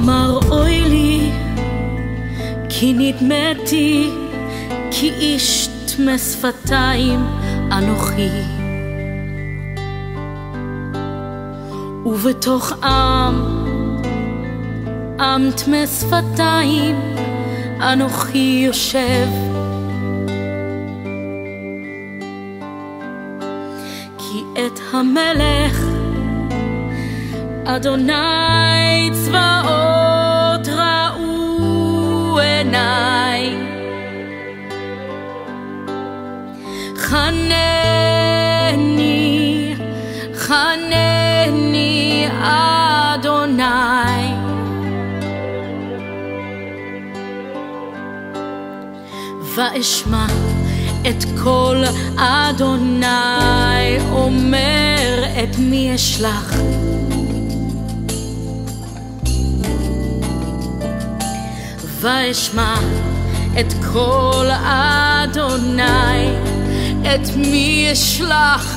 אמר אוי לי, כי נדמתי כי איש טמא שפתיים אנוכי, ובתוך עם טמא שפתיים אנוכי יושב. כי את המלך אדוני צבאות ראו עיניי, חנני חנני אדוני, ואשמע את קול אדוני אומר את מי אשלח. ואשמע את קול אדוני את מי אשלח.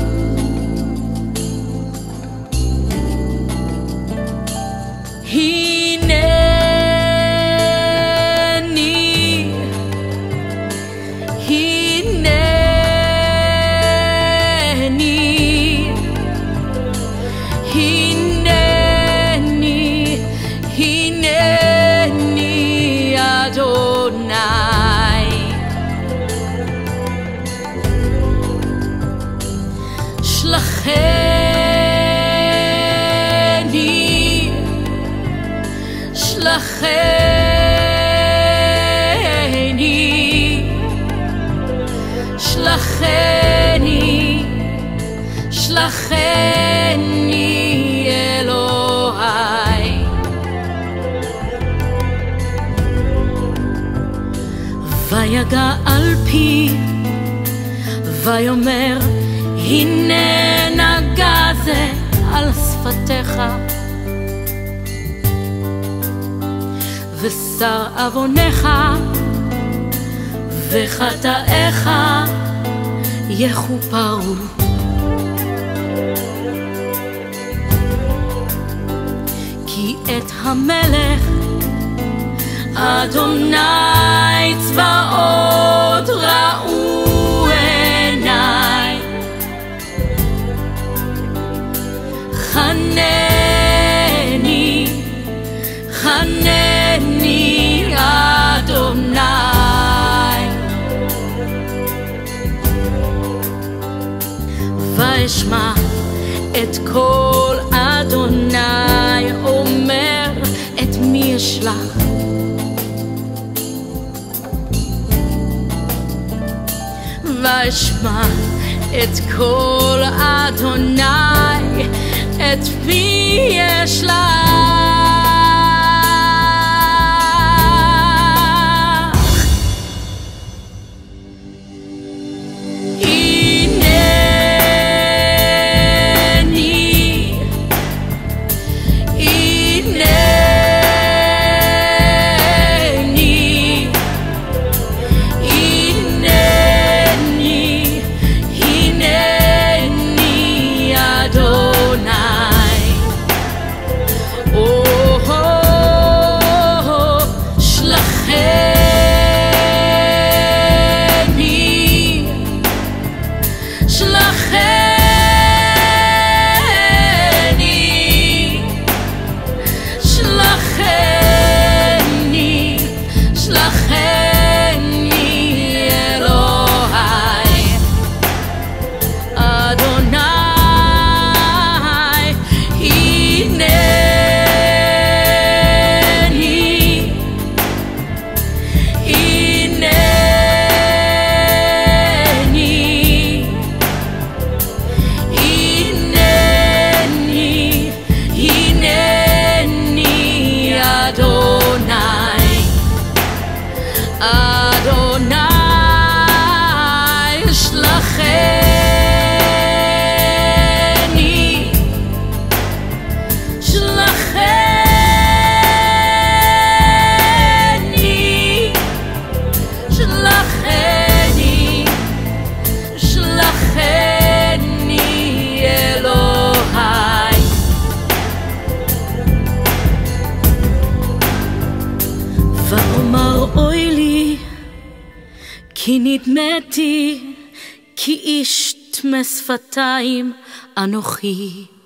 שלחני שלחני אלוהי. ויגע על פי ויאמר הנה נגע זה על שפתיך, ושר עוונך וחטאיך יכופרו. כי את המלך אדוני צבאות ראו עיניי, חנני חנני אדוני. ואשמע את קול אדוני אומר את מי אשלח. ואשמע את קול אדוני את מי אשלח. Oh כי נדמתי כי איש טמא שפתיים אנוכי.